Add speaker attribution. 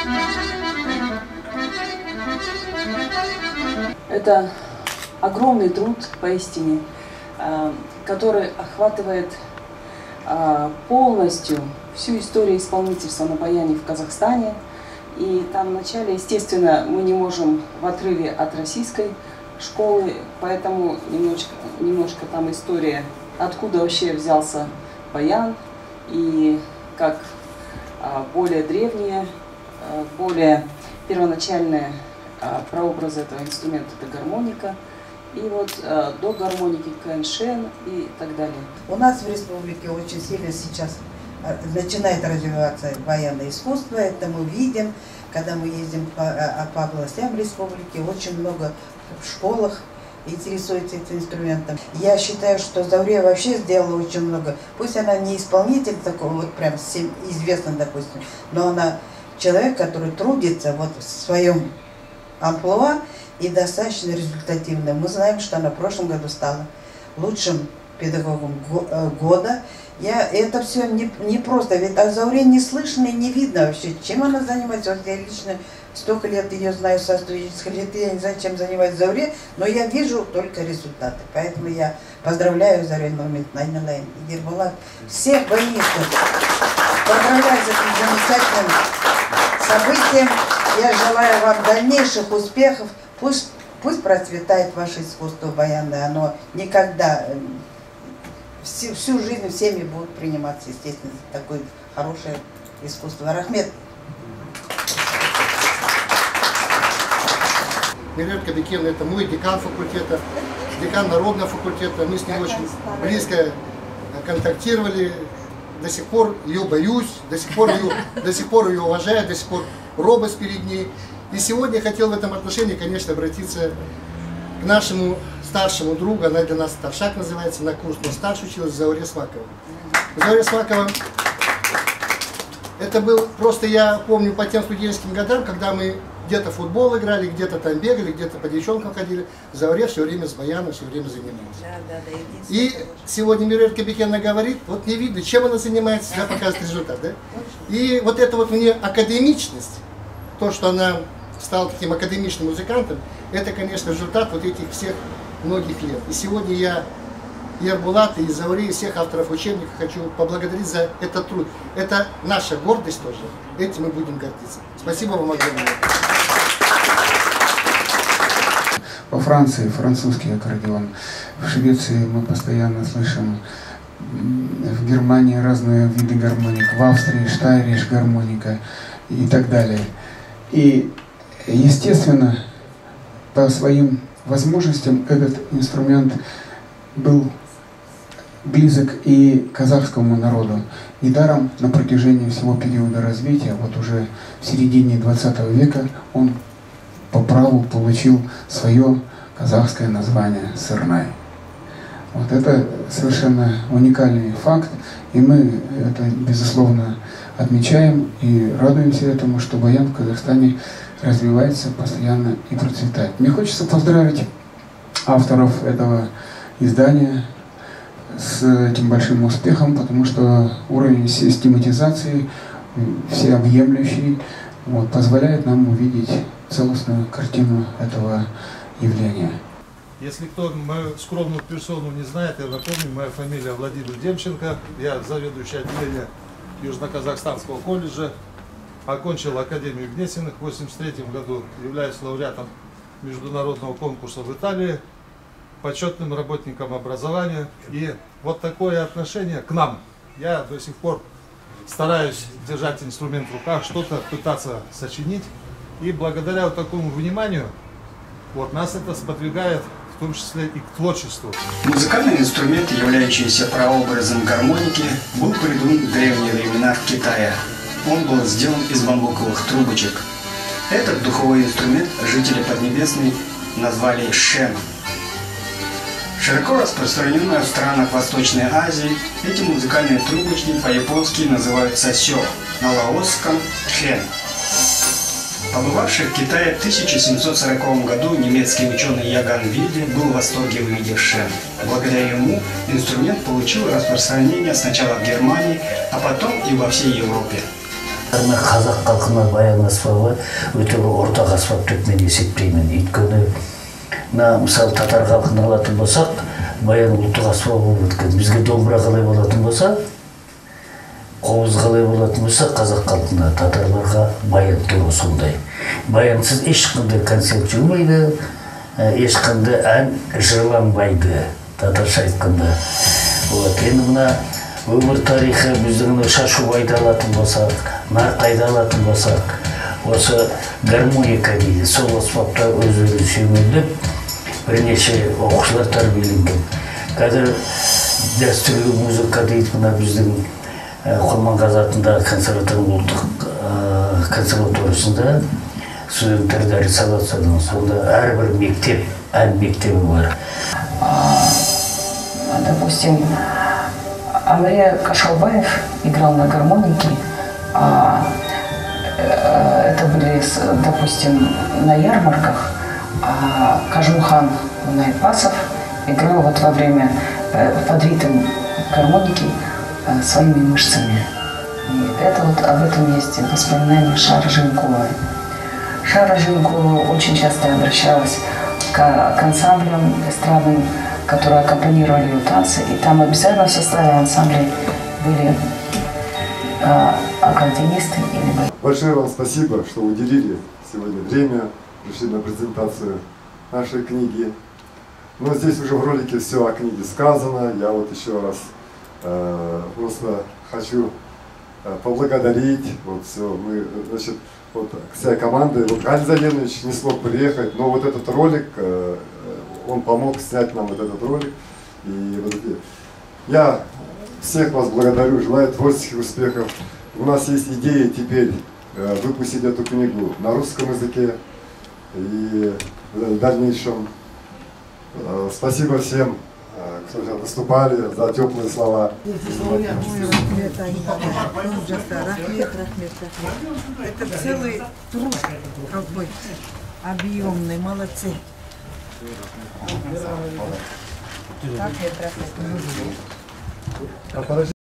Speaker 1: Это огромный труд, поистине, который охватывает полностью всю историю исполнительства на баяне в Казахстане. И там вначале, естественно, мы не можем в отрыве от российской школы, поэтому немножко там история, откуда вообще взялся баян, и как более древние, более первоначальные прообразы этого инструмента — это гармоника, и вот до гармоники кэншэн и так далее.
Speaker 2: У нас в республике очень сильно сейчас начинает развиваться баянное искусство, это мы видим, когда мы ездим по областям республики, очень много в школах интересуется этим инструментом. Я считаю, что Заурия вообще сделала очень много. Пусть она не исполнитель такой, вот прям всем известный, допустим, но она человек, который трудится вот в своем амплуа и достаточно результативно. Мы знаем, что она в прошлом году стала лучшим педагогом года. Это все не просто, ведь о Зауре не слышно и не видно вообще, чем она занимается. Вот я лично столько лет ее знаю со студенческих лет, я не знаю, чем занимается Зауре, но я вижу только результаты. Поэтому я поздравляю Зауру Нурметнайнилайн и Гербулат, всех баянистов. Поздравляю с этим замечательным событием. Я желаю вам дальнейших успехов. Пусть процветает ваше искусство баянное. Оно никогда, всю жизнь всеми будут приниматься, естественно, такое хорошее искусство. Рахмет.
Speaker 3: Мирет Кабикен — это мой декан факультета, декан народного факультета. Мы с ней очень близко контактировали. До сих пор ее боюсь, до сих пор ее уважаю, до сих пор робость перед ней. И сегодня я хотел в этом отношении, конечно, обратиться к нашему старшему другу, она для нас Тавшак называется, на курс, но старше училась Зауре Смакова. Зауре Смакова, это был, просто я помню по тем студенческим годам, когда мы где-то футбол играли, где-то там бегали, где-то по девчонкам ходили, Зауре все время с баяном, все время занималась. И сегодня Мирет Кабикена говорит, вот не видно, чем она занимается, всегда показывает результат. Да? И вот эта вот мне академичность, то, что она стала таким академичным музыкантом, это, конечно, результат вот этих всех многих лет. И сегодня я Ербулата и Зауре, и всех авторов учебника хочу поблагодарить за этот труд. Это наша гордость тоже. Этим мы будем гордиться. Спасибо вам огромное.
Speaker 4: Во Франции французский аккордеон, в Швеции мы постоянно слышим, в Германии разные виды гармоник, в Австрии штайриш гармоника и так далее. И, естественно, по своим возможностям этот инструмент был близок и казахскому народу. Недаром на протяжении всего периода развития, вот уже в середине 20 века, он по праву получил свое казахское название Сырнай. Вот это совершенно уникальный факт, и мы это, безусловно, отмечаем и радуемся этому, что баян в Казахстане развивается постоянно и процветает. Мне хочется поздравить авторов этого издания с этим большим успехом, потому что уровень систематизации всеобъемлющий вот, позволяет нам увидеть целостную картину этого явления.
Speaker 5: Если кто мою скромную персону не знает, я напомню, моя фамилия Владимир Демченко, я заведующий отделением Южно-Казахстанского колледжа, окончил Академию Гнесиных в 1983 году, являюсь лауреатом международного конкурса в Италии, почетным работником образования. И вот такое отношение к нам. Я до сих пор стараюсь держать инструмент в руках, что-то пытаться сочинить. И благодаря вот такому вниманию вот, нас это сподвигает в том числе и к творчеству.
Speaker 6: Музыкальный инструмент, являющийся прообразом гармоники, был придуман в древние времена в Китае. Он был сделан из бамбуковых трубочек. Этот духовой инструмент жители Поднебесной назвали шен. Широко распространенные в странах Восточной Азии, эти музыкальные трубочки по-японски называются сё, на лаосском тхэн. Побывавший в Китае в 1740 году немецкий ученый Яган Вильде был в восторге, увидев шен. Благодаря ему инструмент получил распространение сначала в Германии, а потом и во всей Европе.
Speaker 7: Қазақ халқына баян аспабы өте бір ортақ аспап деп мен есептеймін. Өйткені мысалы татар халқын алатын болсақ, баян ұлттық аспап болып өткен. Бізге домбыра қалай болатын болса, қобыз қалай болатын болса, қазақ халқына, татарларға баян туры сондай. Баянсыз ешқандай концерт жүрмейді, ешқандай ән жырланбайды, татарша айтқанда. Енді мына өмір тарихы біздің шашубайды алатын болсақ, нарқайды алатын болсақ, осы гармоника дейді, сол аспапта өздері сүйемелдеп, бірнеше оқушылар тәрбиеленген. Қазір дәстүрлі музыка дейді, мына біздің Құрманғазы атындағы ұлттық консерваториясында студенттер дәріс алады, сонда әрбір мектеп, ән мектебі бар.
Speaker 1: Допустим, Андрей Кашалбаев играл на гармонике, это были, допустим, на ярмарках, а Кажмухан Найпасов играл вот во время под ритм гармоники своими мышцами. И это вот об этом есть воспоминания Шары Жинковой. Шара Жинкова очень часто обращалась к ансамблям эстрадным, которые аккомпанировали ее танцы, и там обязательно в составе ансамбля были аккордеонисты.
Speaker 8: Большое вам спасибо, что уделили сегодня время, пришли на презентацию нашей книги. Но здесь уже в ролике все о книге сказано. Я вот еще раз просто хочу поблагодарить. Вот все, мы, значит, вот вся команда, вот Галь Заленович не смог приехать, но вот этот ролик, он помог снять нам вот этот ролик. И вот я всех вас благодарю, желаю творческих успехов. У нас есть идея теперь выпустить эту книгу на русском языке и в дальнейшем. Спасибо всем, кто выступали, за теплые слова.
Speaker 2: Это целый труд какой объемный, молодцы. Так,